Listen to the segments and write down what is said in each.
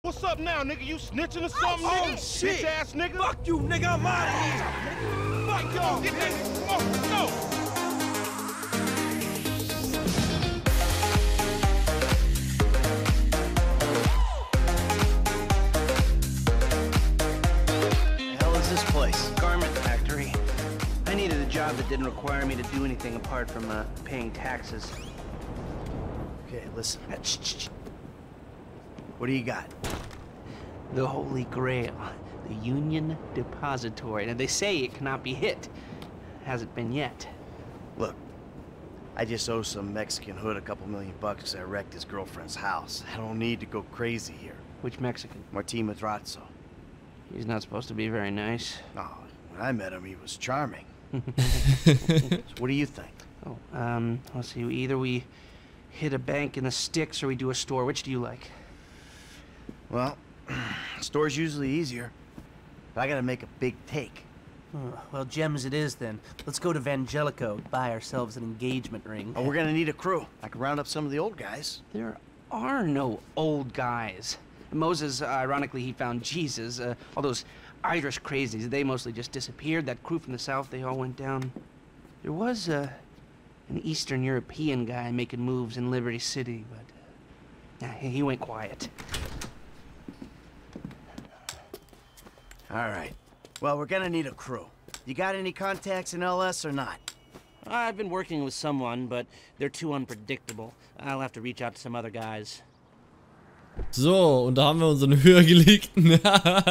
What's up now, nigga? You snitching or something, nigga? Oh, shit. Bitch ass nigga. Fuck you, nigga. I'm out of here. Fuck Yo, get that nigga. Go. The hell is this place? Garment factory. I needed a job that didn't require me to do anything apart from paying taxes. Okay, listen. What do you got? The Holy Grail, the Union Depository. Now, they say it cannot be hit. Hasn't been yet. Look, I just owe some Mexican hood a couple $1 million because I wrecked his girlfriend's house. I don't need to go crazy here. Which Mexican? Martin Madrazo. He's not supposed to be very nice. Oh, when I met him, he was charming. So what do you think? Oh, let's see. Either we hit a bank in the sticks or we do a store. Which do you like? Well, store's usually easier, but I gotta make a big take. Well, gems it is then. Let's go to Vangelico, buy ourselves an engagement ring. Oh, we're gonna need a crew. I can round up some of the old guys. There are no old guys. Moses, ironically, he found Jesus. All those Irish crazies, they mostly just disappeared. That crew from the south, they all went down. There was an Eastern European guy making moves in Liberty City, but he went quiet. All right. Well, we're gonna need a crew. You got any contacts in LS or not? I've been working with someone, but they're too unpredictable. I'll have to reach out to some other guys. So, und da haben wir unseren höhergelegten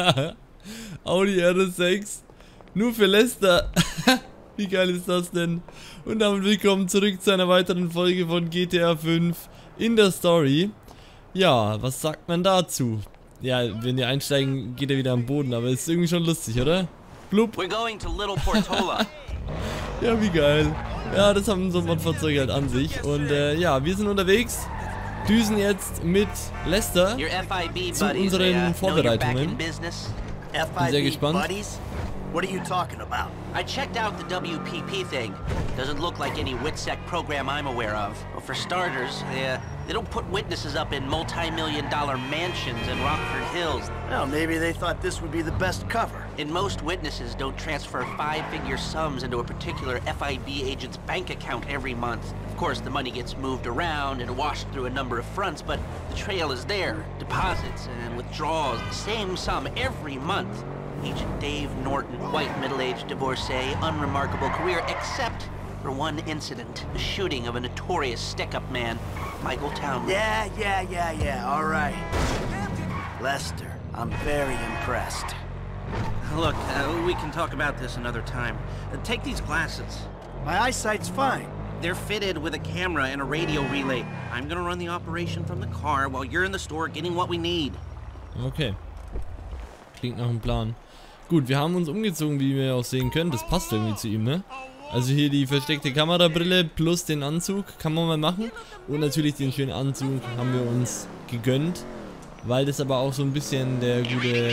Audi RS6 nur für Lester. Wie geil ist das denn? Und damit willkommen zurück zu einer weiteren Folge von GTA 5 in der Story. Ja, was sagt man dazu? Ja, wenn wir einsteigen, geht er wieder am Boden, aber ist irgendwie schon lustig, oder? Blub. We're going to Little Portola. Ja, wie geil. Ja, das haben so Modfahrzeuge halt an sich. Und ja, wir sind unterwegs. Düsen jetzt mit Lester zu unseren Vorbereitungen. Bin sehr gespannt. What are you talking about? I checked out the WPP thing. Doesn't look like any WITSEC program I'm aware of. Well, for starters, they don't put witnesses up in multi-million-dollar mansions in Rockford Hills. Well, maybe they thought this would be the best cover. And most witnesses don't transfer five-figure sums into a particular FIB agent's bank account every month. Of course, the money gets moved around and washed through a number of fronts, but the trail is there. Deposits and withdrawals, the same sum every month. Agent Dave Norton, white middle-aged divorcee, unremarkable career, except for one incident, the shooting of a notorious stick-up man, Michael Townley. Yeah, all right. Lester, I'm very impressed. Look, we can talk about this another time. Take these glasses. My eyesight's fine. They're fitted with a camera and a radio relay. I'm gonna run the operation from the car while you're in the store getting what we need. Okay. Klingt nach einem Plan. Gut, wir haben uns umgezogen, wie wir auch sehen können. Das passt irgendwie zu ihm, ne? Also hier die versteckte Kamerabrille plus den Anzug kann man mal machen. Und natürlich den schönen Anzug haben wir uns gegönnt. Weil das aber auch so ein bisschen der gute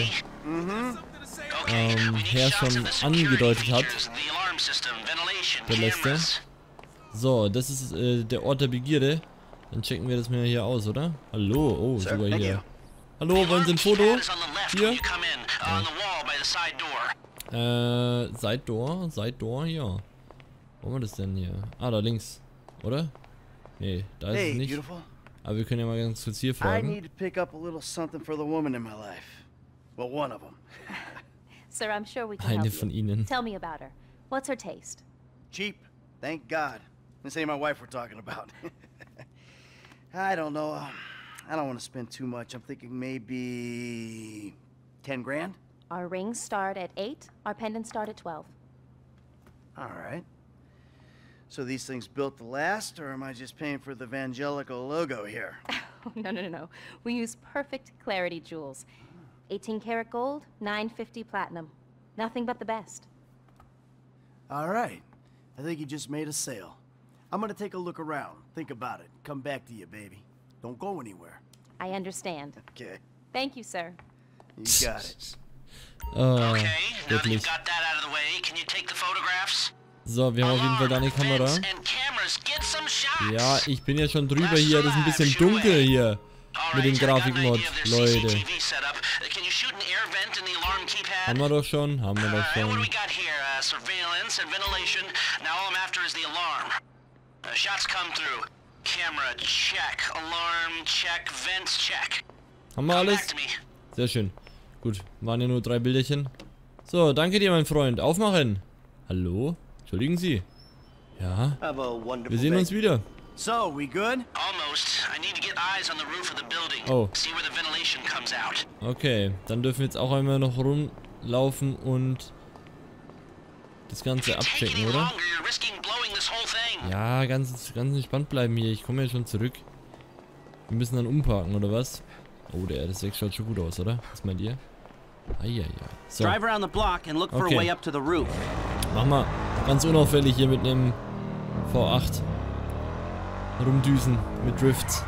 Herr schon angedeutet hat. Der Lester. So, das ist der Ort der Begierde. Dann checken wir das mal hier aus, oder? Hallo, oh, sogar hier. Hallo, wollen Sie ein Foto? Hier? Side Door, ja. Wo haben wir das denn hier? Ah, da links. Oder? Nee, da ist es nicht. Beautiful. Aber wir können ja mal ganz kurz hier fragen. I need to pick up a little something for the woman in my life. Well, one of them. Sir, I'm sure we can Eine help von you. ihnen. Tell me about her. What's her taste? Cheap, thank God. This ain't my wife we're talking about. I don't know. I don't want to spend too much. I'm thinking maybe 10 grand. Our rings start at 8. Our pendants start at 12. All right. So these things built to last, or am I just paying for the Vangelico logo here? No. We use perfect clarity jewels. 18 karat gold, 950 platinum. Nothing but the best. All right. I think you just made a sale. I'm gonna take a look around, think about it, come back to you, baby. Don't go anywhere. I understand. Okay. Thank you, sir. You got it. Okay, now that Wirklich. you've got that out of the way, can you take the photographs? So, wir haben auf jeden Fall da eine Kamera. Ja, ich bin ja schon drüber hier. Das ist ein bisschen dunkel hier. mit dem Grafikmod, Leute. Haben wir doch schon, haben wir doch schon. Surveillance and ventilation. Now all I'm after is the alarm. Shots come through. Camera check, alarm check, vents check. Haben wir alles? Sehr schön. Gut, waren ja nur 3 Bilderchen. So, danke dir, mein Freund. Aufmachen. Hallo? Entschuldigen Sie. Ja. Wir sehen uns wieder. So, we good? Almost. I need to get eyes on the roof of the building. Oh. See where the ventilation comes out. Okay, dann dürfen wir jetzt auch einmal noch rumlaufen und das Ganze abchecken, oder? Ja, ganz entspannt bleiben hier. Ich komme ja schon zurück. Wir müssen dann umparken, oder was? Oh, der RS6 schaut schon gut aus, oder? Was meint ihr? Eieiei. So. Drive around the block and look for a way up to the roof. Mach mal. Ganz unauffällig hier mit einem V8 rumdüsen mit Drifts.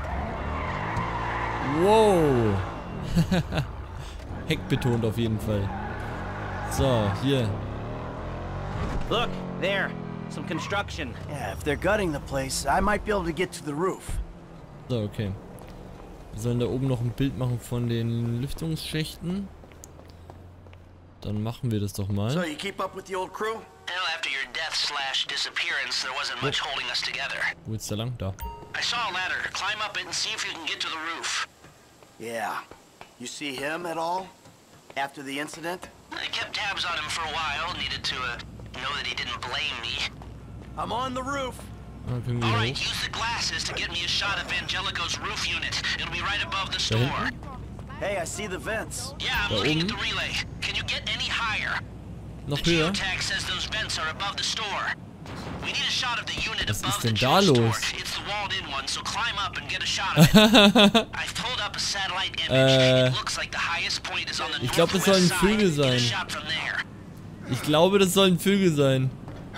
Wow. Heckbetont auf jeden Fall. So, hier. Look, there. Some construction. Yeah, if they're gutting the place, I might be able to get to the roof. So, okay. Wir sollen da oben noch ein Bild machen von den Lüftungsschächten. Dann machen wir das doch mal. So, you keep up with the old crew? Well, after your death/disappearance, there wasn't much holding us together. Wo ist der lang? Da. I saw a ladder. Climb up it and see if you can get to the roof. Yeah. You see him at all? After the incident? I kept tabs on him for a while. Needed to know that he didn't blame me. I'm on the roof. Ah, können wir All hier right, hoch? use the glasses to get me a shot of Angelico's roof unit. It'll be right above the store. Hey, I see the vents. Yeah, I'm Da looking at oben? the relay. Can you get any higher? Noch The höher? geotag says those vents are above the store. We need a shot of the unit Was above ist the denn da jewel los? store. It's the walled-in one, so climb up and get a shot of it. I've pulled up a satellite image. It looks like the highest point is on the Ich glaube, das sollen northwest Vögel side. Get a sein. shot from there. Ich glaube, das sollen Vögel sein.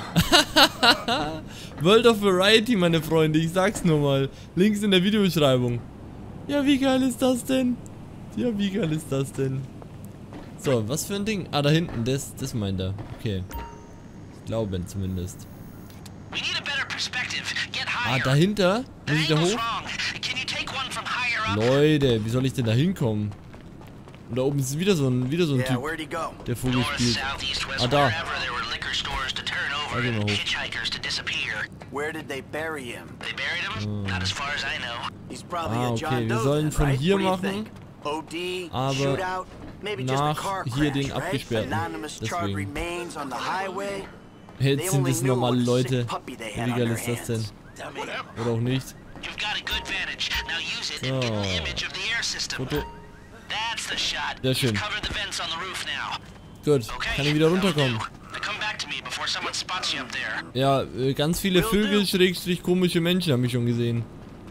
World of Variety, meine Freunde. Ich sag's nur mal. Links in der Videobeschreibung. Ja, wie geil ist das denn? Ja, wie geil ist das denn? So, was für ein Ding? Ah, da hinten. Das meint er. Okay. Ich glaube zumindest. We need a better perspective. Get Ah, higher. dahinter? The Muss ich da angle's hoch? wrong. Can you take one from higher up? Leute, wie soll ich denn da hinkommen? Und da oben ist wieder so ein Yeah, Typ, where'd he go? der Vogel North, spielt. south, east, west, Ah, da. wherever there were liquor stores to turn over gehen wir and hoch. hitchhikers to disappear. Where did they bury him? They buried him? Not as far as I know. He's probably Ah, a okay, John wir Doe sollen then, von right? hier What do you machen, think? OD, aber shootout, maybe just a nach car hier crash, den right? Abgesperrten. Anonymous charred Deswegen. remains on the highway. Jetzt sind es normale Leute. Puppy they Wie had on geil their ist das denn? hands. Oder auch nicht. You've got a good vantage. Now use it and get an image of the air system. Foto. That's the shot. Sehr schön. You've covered the vents on the roof now. Gut, Okay. kann ich wieder runterkommen. Now come back to me before someone spots you up there. Ja, ganz viele Vögel, Schrägstrich komische Menschen habe ich schon gesehen.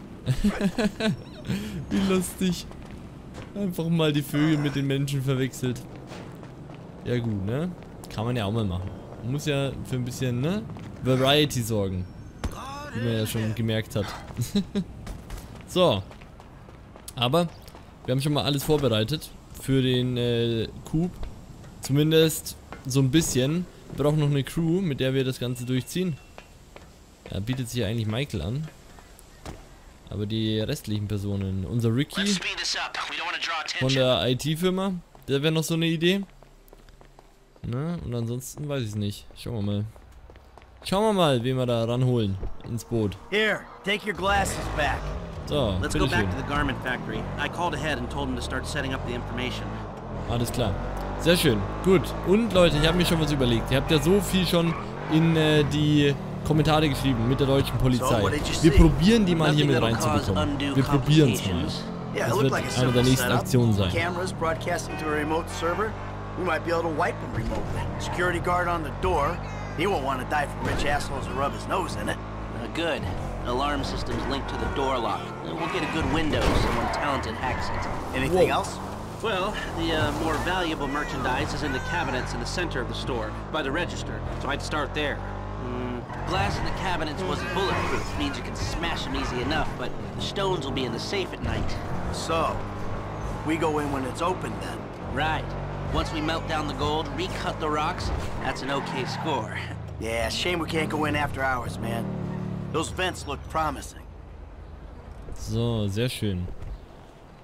Wie lustig. Einfach mal die Vögel mit den Menschen verwechselt. Ja gut, ne? Kann man ja auch mal machen. Man muss ja für ein bisschen, ne? Variety sorgen. Wie man ja schon gemerkt hat. So. Aber wir haben schon mal alles vorbereitet für den Coup. Zumindest so ein bisschen. Wir brauchen noch eine Crew, mit der wir das Ganze durchziehen. Ja, bietet sich ja eigentlich Michael an. Aber die restlichen Personen. Unser Ricky Let's speed this up. We don't want to draw von attention. der IT-Firma. Der wäre noch so eine Idee. Na, und ansonsten weiß ich es nicht. Schauen wir mal. Schauen wir mal, wen wir da ranholen ins Boot. Here, take your glasses back. So, Let's go bitteschön. back to the garment factory. I called ahead and told him to start setting up the information. Alles klar. Sehr schön. Gut. Und Leute, ich habe mir schon was überlegt. Ihr habt ja so viel schon in die Kommentare geschrieben mit der deutschen Polizei. Wir probieren die mal hier mit reinzubekommen. Wir probieren es mal. Yeah, it Das looked wird like a eine simple der nächsten setup. Aktionen sein. Cameras broadcasting to a remote server. We might be able to wipe them remotely. Security guard on the door. He won't want to die for rich assholes who rub his nose in it. Good. Alarm system's linked to the door lock. We'll get a good window if someone talented hacks it. Anything Whoa. else? Well, the more valuable merchandise is in the cabinets in the center of the store, by the register, so I'd start there. Glass in the cabinets wasn't bulletproof. Means you can smash them easy enough, but the stones will be in the safe at night. So, we go in when it's open then. Right. Once we melt down the gold, recut the rocks, that's an okay score. Yeah, shame we can't go in after hours, man. Those vents look promising. So, sehr schön.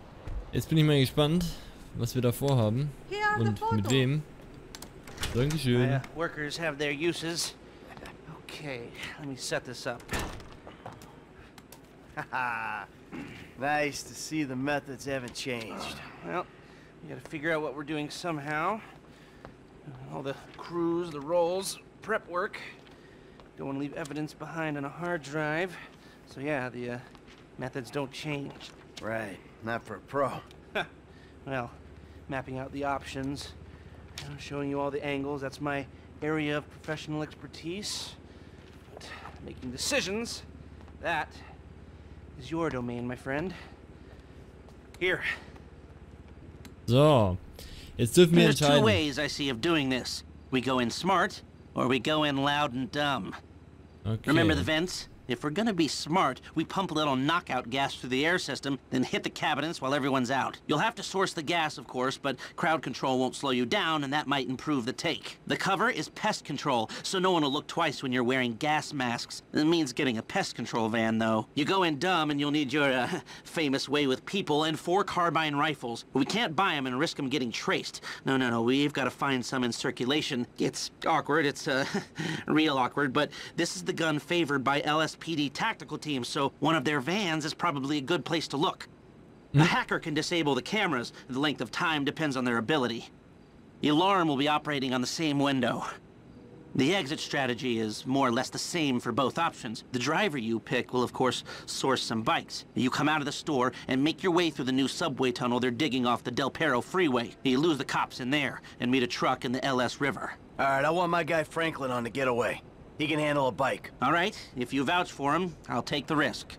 Jetzt bin ich mal gespannt, was wir da vorhaben. Und mit wem. Dankeschön. Workers have their uses. Okay, let me set this up. Haha. Nice to see the methods haven't changed. Well, we gotta figure out what we're doing somehow. All the crews, the rolls, prep work. Don't want to leave evidence behind on a hard drive. So yeah, the methods don't change. Right, not for a pro. Well, mapping out the options, showing you all the angles, that's my area of professional expertise. But making decisions, that is your domain, my friend. Here. So, jetzt dürfen wir There's two entscheiden. ways I see of doing this. We go in smart, or we go in loud and dumb. Okay. Remember the vents? If we're gonna be smart, we pump a little knockout gas through the air system, then hit the cabinets while everyone's out. You'll have to source the gas, of course, but crowd control won't slow you down, and that might improve the take. The cover is pest control, so no one will look twice when you're wearing gas masks. It means getting a pest control van, though. You go in dumb, and you'll need your famous way with people and 4 carbine rifles. We can't buy them and risk them getting traced. No, we've got to find some in circulation. It's awkward, it's real awkward, but this is the gun favored by LSPD tactical teams, so one of their vans is probably a good place to look. A hacker can disable the cameras. The length of time depends on their ability. The alarm will be operating on the same window. The exit strategy is more or less the same for both options. The driver you pick will, of course, source some bikes. You come out of the store and make your way through the new subway tunnel they're digging off the Del Perro freeway. You lose the cops in there and meet a truck in the LS River. All right, I want my guy Franklin on the getaway. He can handle a bike. All right, if you vouch for him, I'll take the risk.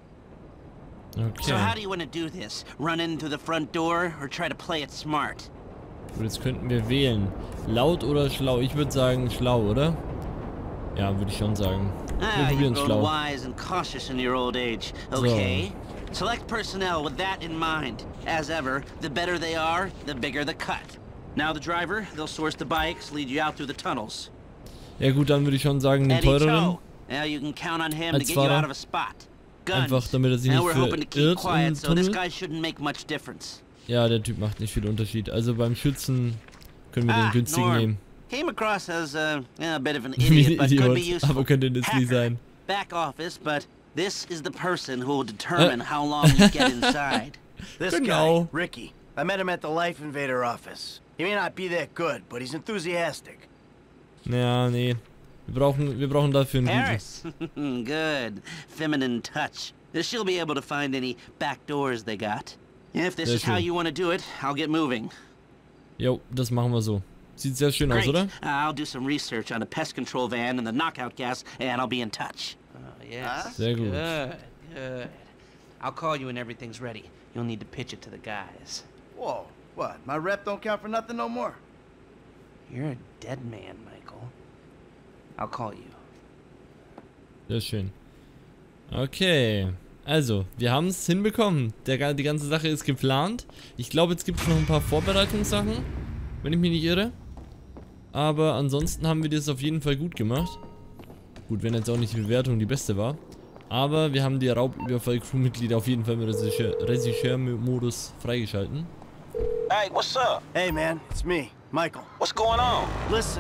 Okay. So how do you want to do this? Run in through the front door or try to play it smart? Gut, jetzt könnten wir wählen. Laut oder schlau? Ich würde sagen schlau, oder? Ja, würde ich schon sagen. Wir You've probieren grown schlau. wise and cautious in your old age. Okay. Select personnel with that in mind. As ever, the better they are, the bigger the cut. Now the driver, they'll source the bikes, lead you out through the tunnels. Ja gut, dann würde ich schon sagen, den Eddie teureren. Cho. Now you can count on him to Als get you Fahrer. out of a spot. Guns. Einfach, damit er sich Now nicht we're hoping to keep verirrt quiet, im so this Tunnel. guy shouldn't make much difference. Ja, der Typ macht nicht viel Unterschied. Also beim Schützen können wir den günstigen Norm. nehmen. Came across as a bit of an idiot, but could be Idiot, useful. aber könnte nützlich Hacker. sein. Back office, but this is the person who will determine how long you get inside. This Genau. guy, Ricky. I met him at the Life Invader office. He may not be that good, but he's enthusiastic. Ja, nee. Wir brauchen dafür einen guten. Harris. Good. Feminine touch. She'll be able to find any back doors they got. If this Sehr is how schön. you want to do it, I'll get moving. Jo, das machen wir so. Sieht sehr schön aus, Great. oder? I'll do some research on the pest control van and the knockout gas, and I'll be in touch. Yes. Sehr gut. Good. I'll call you when everything's ready. You'll need to pitch it to the guys. Whoa, what? My rep don't count for nothing no more? You're a dead man, Michael. I'll call you. Sehr schön. Okay. Also, wir haben es hinbekommen. Die ganze Sache ist geplant. Ich glaube, jetzt gibt es noch ein paar Vorbereitungssachen, wenn ich mich nicht irre. Aber ansonsten haben wir das auf jeden Fall gut gemacht. Gut, wenn jetzt auch nicht die Bewertung die beste war. Aber wir haben die Raubüberfall-Crewmitglieder auf jeden Fall mit Regisseur-Modus freigeschalten. Hey, what's up? Hey, man, it's me, Michael. What's going on? Listen,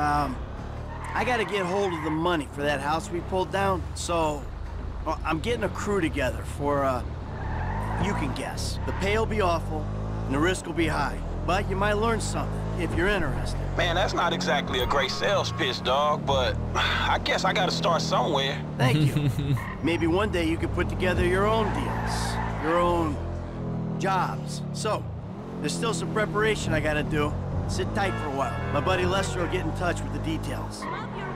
I gotta get hold of the money for that house we pulled down, so I'm getting a crew together for, you can guess. The pay will be awful, and the risk will be high, but you might learn something if you're interested. Man, that's not exactly a great sales pitch, dog, but I guess I gotta start somewhere. Thank you. Maybe one day you could put together your own deals, your own jobs. So, there's still some preparation I gotta do. Sit tight for a while. My buddy Lester will get in touch with the details.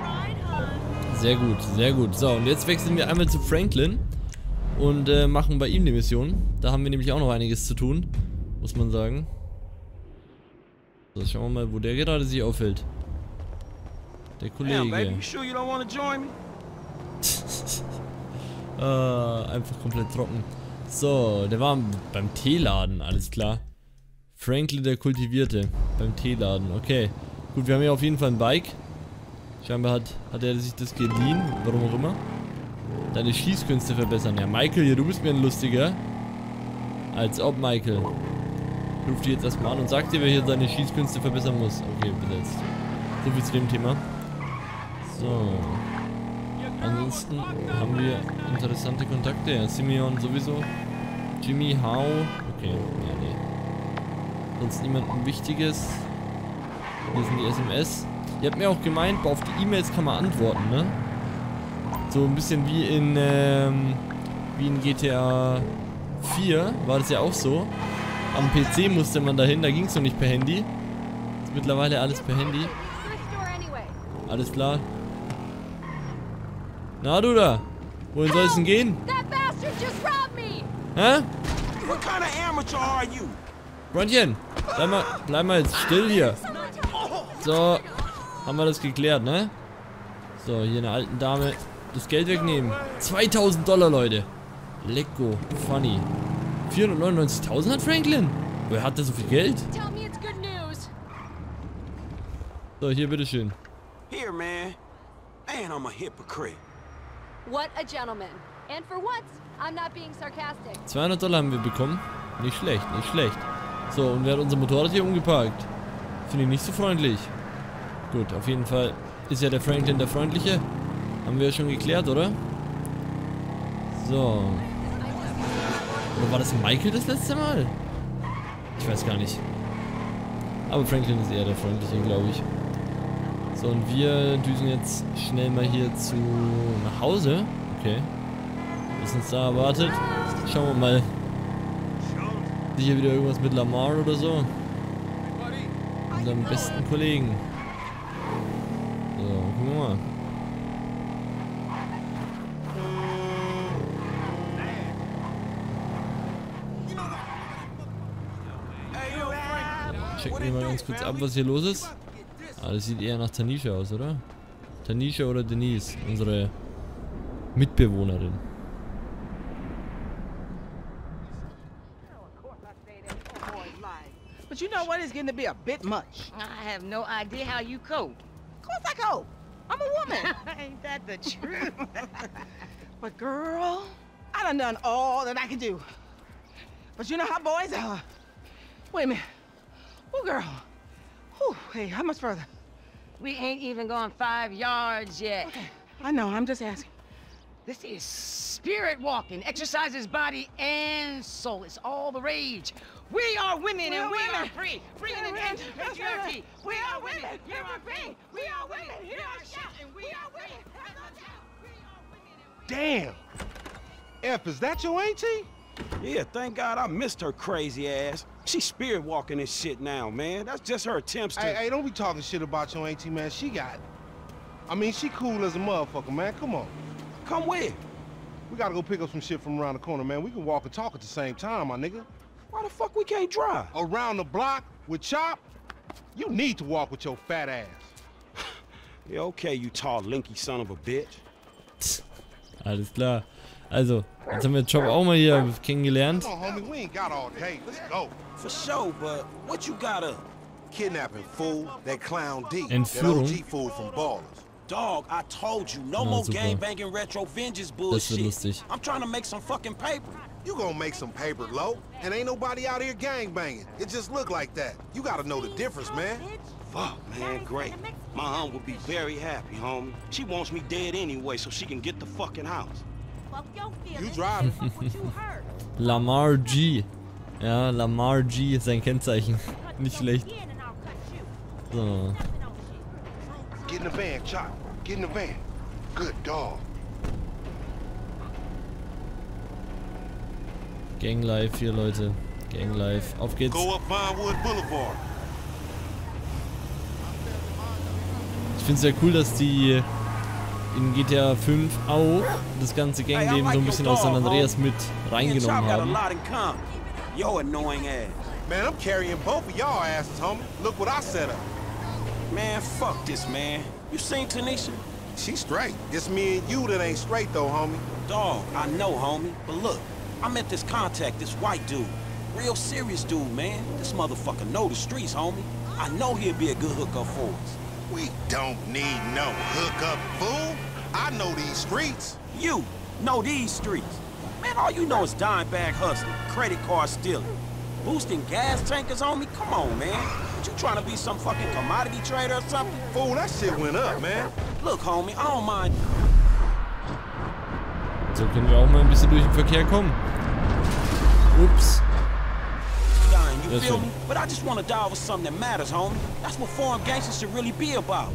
Sehr gut, sehr gut. So, und jetzt wechseln wir einmal zu Franklin und machen bei ihm die Mission. Da haben wir nämlich auch noch einiges zu tun, muss man sagen. So, schauen wir mal, wo der gerade sich aufhält. Der Damn, baby, Kollege. you sure you don't want to join me? Einfach komplett trocken. So, der war beim Teeladen, alles klar. Franklin der Kultivierte, beim Teeladen, okay. Gut, wir haben hier auf jeden Fall ein Bike. Scheinbar hat er sich das geliehen, warum auch immer. Deine Schießkünste verbessern. Ja, Michael, hier, du bist mir ein lustiger. Als ob, Michael. Ruft die jetzt erstmal an und sagt dir, wer hier seine Schießkünste verbessern muss. Okay, besetzt. So viel zu dem Thema. So. Ansonsten haben wir interessante Kontakte. Ja, Simeon sowieso. Jimmy, How. Okay, ja, nee. Sonst niemandem Wichtiges. Hier sind die SMS. Ihr habt mir auch gemeint, auf die E-Mails kann man antworten, ne? So ein bisschen wie in GTA 4 war das ja auch so. Am PC musste man dahin, da ging es noch nicht per Handy. Ist mittlerweile alles per Handy. Alles klar. Na du da? Wohin soll es denn gehen? Hä? What kind of amateur are you? Freundchen, bleib mal jetzt still hier. So, haben wir das geklärt, ne? So, hier eine alten Dame das Geld wegnehmen. 2000 $, Leute. Lecko, funny. 499.000 hat Franklin? Wer hat da so viel Geld? So, hier, bitteschön. Here, man. Man, I'm a hypocrite. What a gentleman. And for once, I'm not being sarcastic. 200 $ haben wir bekommen. Nicht schlecht, nicht schlecht. So, und wer hat unser Motorrad hier umgeparkt? Finde ich nicht so freundlich. Gut, auf jeden Fall ist ja der Franklin der Freundliche. Haben wir ja schon geklärt, oder? So. Oder war das Michael das letzte Mal? Ich weiß gar nicht. Aber Franklin ist eher der Freundliche, glaube ich. So, und wir düsen jetzt schnell mal hier nach Hause. Okay. Was uns da erwartet. Schauen wir mal. Sicher wieder irgendwas mit Lamar oder so. Unserem besten Kollegen. So, gucken wir mal. Checken wir mal ganz kurz ab, was hier los ist. Ah, das sieht eher nach Tanisha aus, oder? Tanisha oder Denise, unsere Mitbewohnerin. But you know what? It's getting to be a bit much. I have no idea how you cope. Of course I cope. I'm a woman. Ain't that the truth? But girl, I done all that I can do. But you know how boys are. Wait a minute. Oh, girl. Whew, hey, how much further? We ain't even gone 5 yards yet. Okay, I know, I'm just asking. This is spirit walking. Exercises body and soul. It's all the rage. We are women and we are free. Free and against patriarchy. We are women. You are free. We are women. You are shit and we are women. Damn. F, is that your auntie? Yeah, thank God I missed her crazy ass. She's spirit walking this shit now, man. That's just her attempts to... Hey, don't be talking shit about your auntie, man. She got it. I mean, she cool as a motherfucker, man. Come on. Come where? We gotta go pick up some shit from around the corner, man. We can walk and talk at the same time, my nigga. Why the fuck we can't drive? Around the block with Chop? You need to walk with your fat ass. Yeah, okay, you tall, linky son of a bitch. Alles klar. Also, jetzt haben wir Chop auch mal hier kennengelernt. Come on, homie. We ain't got all day. Let's go. For sure, but what you got up? Kidnapping, fool. That clown D. Entführung. That OG fool from Ballers. Dog, I told you, no more gang-banging retro vengeance bullshit. I'm trying to make some fucking paper. You gonna make some paper, Lo? And ain't nobody out here gang-banging. It just look like that. You gotta know the difference, man. Fuck, man, great. My aunt would be very happy, homie. She wants me dead anyway so she can get the fucking house. You driving. Lamar G. Ja, Lamar G ist sein Kennzeichen. Nicht schlecht. So. Get in the van, Chop. Get in the van. Good dog. Gang Life hier, Leute. Gang Life. Auf geht's. Go up Vinewood Boulevard. Ich finde es sehr cool, dass die in GTA 5 auch das ganze Gangleben so ein bisschen aus San Andreas mit reingenommen haben. Yo, annoying ass. Man, I'm carrying both of y'all asses, homie. Look what I set up. Man, fuck this, man. You seen Tanisha? She's straight. It's me and you that ain't straight, though, homie. Dog, I know, homie. But look, I met this contact, this white dude. Real serious dude, man. This motherfucker know the streets, homie. I know he'll be a good hookup for us. We don't need no hookup, fool. I know these streets. You know these streets. Man, all you know is dime bag hustling, credit card stealing. boosting gas tankers on me? Come on, man. What, you trying to be some fucking commodity trader or something? Fool, that shit went up, man. Look, homie, I don't mind. So können wir auch mal ein bisschen durch den Verkehr kommen. Ups. Dying, you Yes, feel sir. me? But I just want to die over something that matters, homie. That's what foreign gangsters should really be about.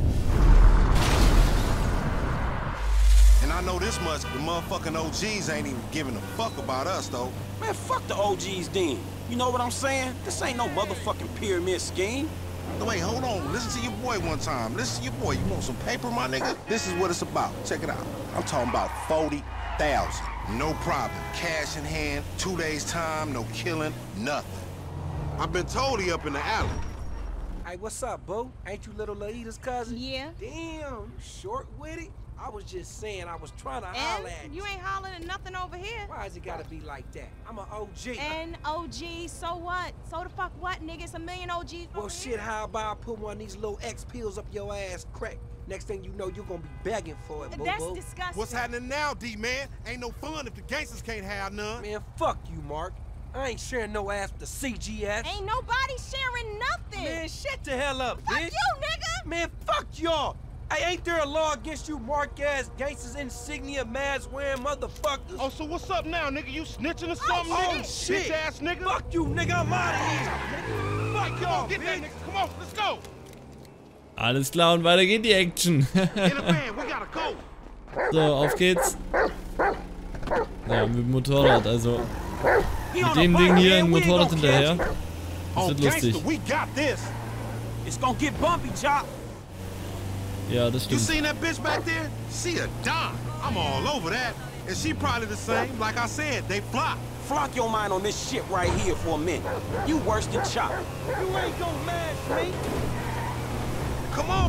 And I know this much, the motherfucking OGs ain't even giving a fuck about us, though. Man, fuck the OGs then. You know what I'm saying? This ain't no motherfucking pyramid scheme. No, wait, hold on. Listen to your boy one time. Listen to your boy. You want some paper, my nigga? This is what it's about. Check it out. I'm talking about 40,000. No problem. Cash in hand, 2 days time, no killing, nothing. I've been told he up in the alley. Hey, what's up, boo? Ain't you little Laida's cousin? Yeah. Damn, you short with it? I was just saying I was trying to holler at And you ain't hollering at nothing over here. Why has it gotta be like that? I'm an OG. And OG, so what? So the fuck what, nigga? It's a million OGs Well, over shit, here. how about I put one of these little X pills up your ass crack? Next thing you know, you're gonna be begging for it, boo-boo. That's disgusting. What's happening now, D-man? Ain't no fun if the gangsters can't have none. Man, fuck you, Mark. I ain't sharing no ass with the CGS. Ain't nobody sharing nothing. Man, shut the hell up, fuck bitch. you, nigga. Man, fuck y'all. Hey, ain't there a law against you mark-ass gangsters, insignia, mask-wearing motherfuckers? Oh, so what's up now, nigga? You snitching or something, Oh, nigga? shit. Bitch-ass nigga. Fuck you, nigga. I'm out of here. Fuck Come y'all, on, get that bitch. nigga. Come on, let's go. Alles klar, und weiter geht die Action. In the van, we gotta go. So, auf geht's. Ja, mit dem Motorrad, also. Mit dem Ding hier ein Motorrad hinterher. Das wird lustig. We got this. It's gonna get bumpy, Chop. Ja, das You stimmt. seen that bitch back there? She a dime. I'm all over that. And she probably the same. Like I said, they fly. Flock your mind on this shit right here for a minute. You worse than Chop. You ain't gonna mash me. Come on.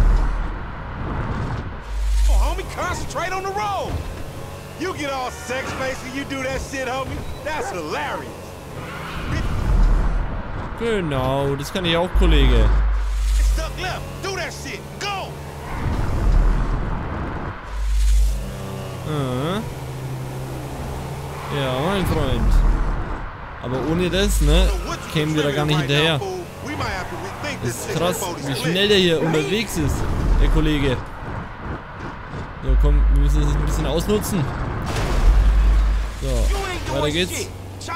Oh, homie, concentrate on the road. You get all sex-faced when you do that shit, homie. That's hilarious. Genau, das kann ich auch, Kollege. Stuck left. Do that shit. Go. Ja, mein Freund. Aber ohne das, ne, kämen wir da gar nicht hinterher. Das ist krass, wie schnell der hier unterwegs ist, der Kollege. So, komm, wir müssen das ein bisschen ausnutzen. So, weiter geht's.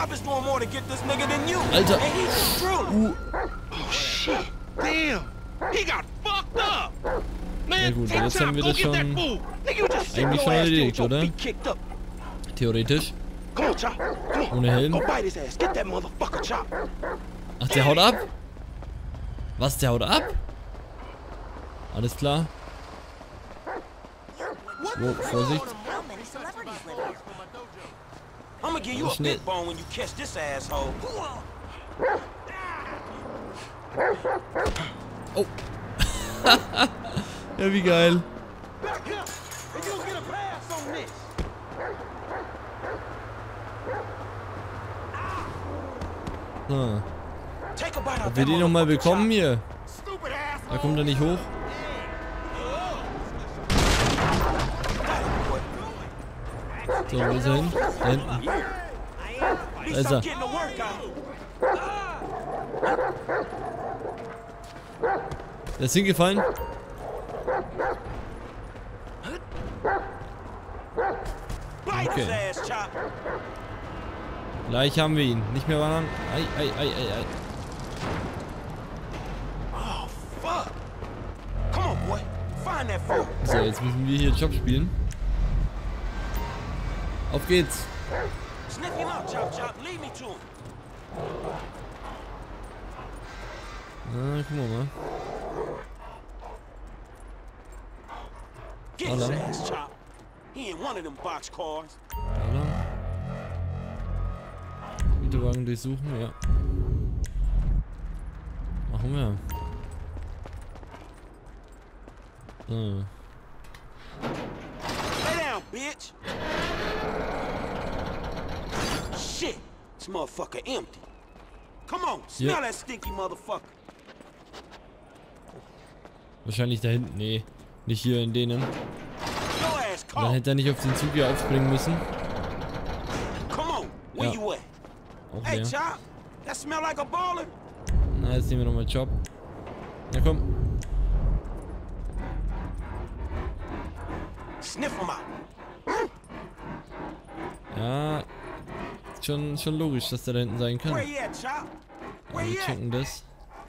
Alter. Oh, shit. Damn. He got fucked up. Na gut, jetzt haben wir das schon eigentlich schon erledigt, oder? Theoretisch. Ohne Helm. Ach, der haut ab? Was, der haut ab? Alles klar. Oh, Vorsicht. I'm gonna give you a big bone when you catch this asshole. Oh. Ja, wie geil. So. Ob wir den nochmal bekommen hier? Da kommt er nicht hoch. So, wo ist er hin? Da hinten. Da ist er. Der ist hingefallen. Okay. Gleich haben wir ihn. Nicht mehr wandern. Ei, ei, ei, ei, ei. So, jetzt müssen wir hier Job spielen. Auf geht's. Na, gucken wir mal. Get his ass, Chop. He ain't one of them box cars. Güterwagen durchsuchen, ja. Machen wir. So. Lay down, bitch. Shit, this motherfucker empty. Come on, smell that stinky motherfucker. Wahrscheinlich da hinten. Nee, nicht hier in denen. Dann hätte er nicht auf den Zug hier aufspringen müssen. Ja. Auch Hey, leer. Chop, That smell like a baller. Na, jetzt nehmen wir nochmal Job. Na komm. Sniff him out. Ja. Schon logisch, dass der da hinten sein kann. Where you at, Chop? Aber wir checken das.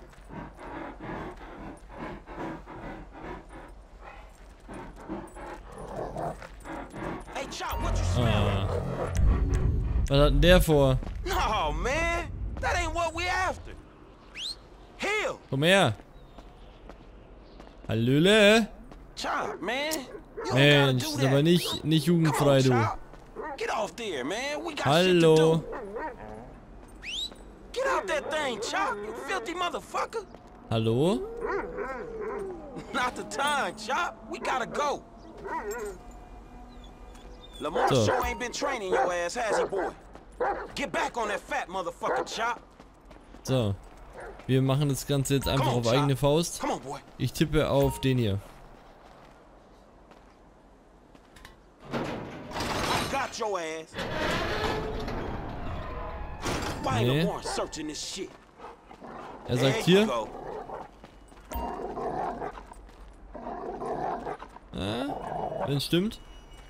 Hey, Chop, what you smell? Was hat denn der vor? No, man. That ain't what we after. Hell. Komm her. Hallöle. Chop, man. Mensch, ist aber nicht jugendfrei, du. Get off there, man. We got Hallo. shit to do. Get out that thing, Chop. You filthy motherfucker. Hallo? Not the time, Chop. We gotta go. Lamar So. sure ain't been training your ass, has he, boy? Get back on that fat motherfucker, Chop. So. Wir machen das Ganze jetzt einfach auf eigene Faust. Come on, boy. Ich tippe auf den hier. I got your ass. Why ain't Lamar searching this shit? Er sagt hier. Wenn es stimmt.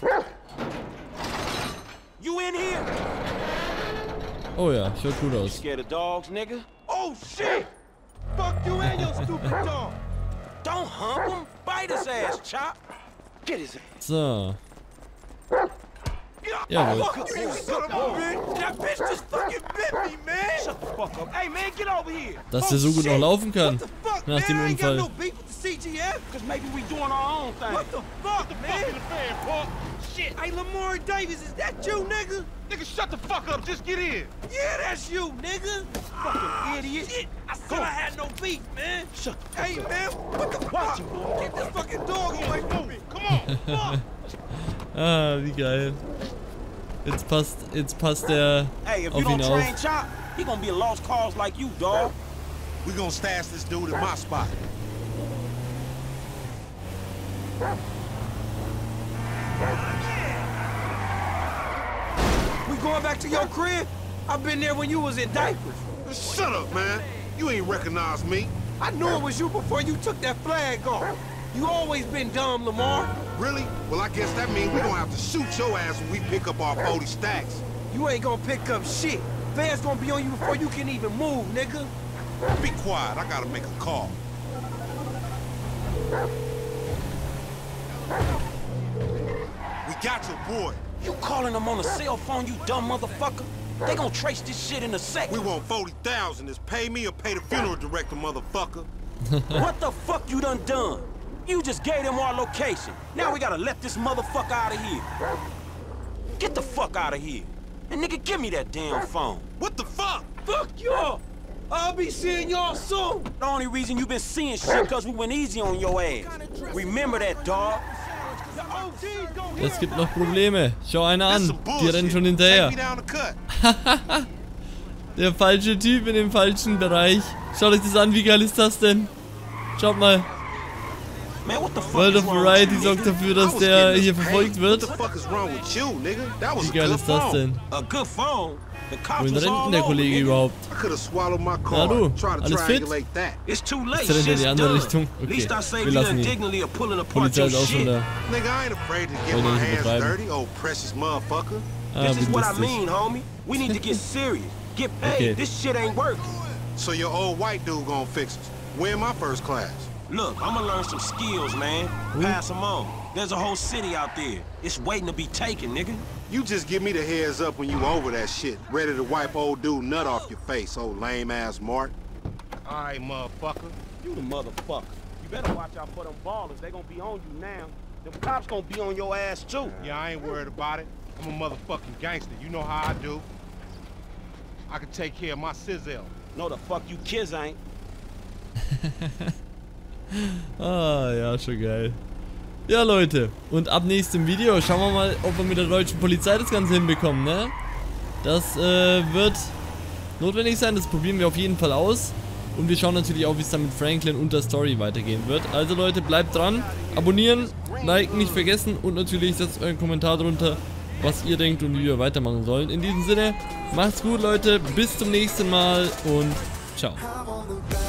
You in here? Oh ja, schaut gut aus. Scared of dogs, nigga? Oh shit! Fuck you and your stupid dog. Don't hump him. Bite his ass, Chop. Get his ass. So. Jawohl. That bitch just fucking bit me, man. Shut the fuck up. Hey, man, get over here. Dass der so gut noch laufen kann. Nach dem Unfall. No beef with the CGF? Cause maybe we doing our own thing. What the fuck, man? Shit. Hey, Lamar Davis, is that you, nigga? Nigga, shut the fuck up. Just get in. Yeah, that's you, nigga. Fucking idiot. Shit, I said I had no beef, man. Shut the fuck Hey, up. man, what the fuck? Get this fucking dog away from me. Come on. Fuck. Ah, wie geil. Jetzt passt der Hey, if auf you ihn don't auf. train Chop, he gonna be a lost cause like you, dog. We gonna stash this dude in my spot. We going back to your crib? I've been there when you was in diapers. Shut up, man. You ain't recognize me. I knew it was you before you took that flag off. You always been dumb, Lamar. Really? Well, I guess that means we gonna have to shoot your ass when we pick up our 40 stacks. You ain't gonna pick up shit. Fans gonna be on you before you can even move, nigga. Be quiet. I gotta make a call. We got your boy. You calling him on a cell phone, you dumb motherfucker? They gonna trace this shit in a second. We want 40,000. It's pay me or pay the funeral director, motherfucker. What the fuck you done? You just gave them our location. Now we gotta let this motherfucker out of here. Get the fuck out of here. And nigga, give me that damn phone. What the fuck? Fuck y'all. I'll be seeing y'all soon. The only reason you been seeing shit cause we went easy on your ass. Remember that, dog. Es gibt noch Probleme. Schau einer an. Die rennen schon hinterher. Der falsche Typ in dem falschen Bereich. Schaut euch das an. Wie geil ist das denn? Schaut mal. World of Variety sorgt dafür, dass der hier verfolgt wird. Wie geil ist das denn? Wohin rennt denn der Kollege überhaupt? Na du, alles fit? Ist er denn in die andere Richtung? Okay, wir lassen ihn. Polizei ist auch schon da. Wollen wir nicht übertreiben. Ah, wie lustig. Okay. So your old white dude gonna fix us. We're in my first class. Look, I'm gonna learn some skills, man. Pass them on. There's a whole city out there. It's waiting to be taken, nigga. You just give me the heads up when you over that shit. Ready to wipe old dude nut off your face, old lame-ass Mart. All right, motherfucker. You the motherfucker. You better watch out for them ballers. They gonna be on you now. Them cops gonna be on your ass, too. Yeah, I ain't worried about it. I'm a motherfucking gangster. You know how I do. I can take care of my sizzle. No, the fuck you kids ain't. Ah, ja, schon geil. Ja, Leute, und ab nächstem Video schauen wir mal, ob wir mit der deutschen Polizei das Ganze hinbekommen, ne? Das wird notwendig sein, das probieren wir auf jeden Fall aus. Und wir schauen natürlich auch, wie es dann mit Franklin und der Story weitergehen wird. Also Leute, bleibt dran, abonnieren, liken nicht vergessen und natürlich setzt euren Kommentar drunter, was ihr denkt und wie wir weitermachen sollen. In diesem Sinne, macht's gut, Leute. Bis zum nächsten Mal und ciao.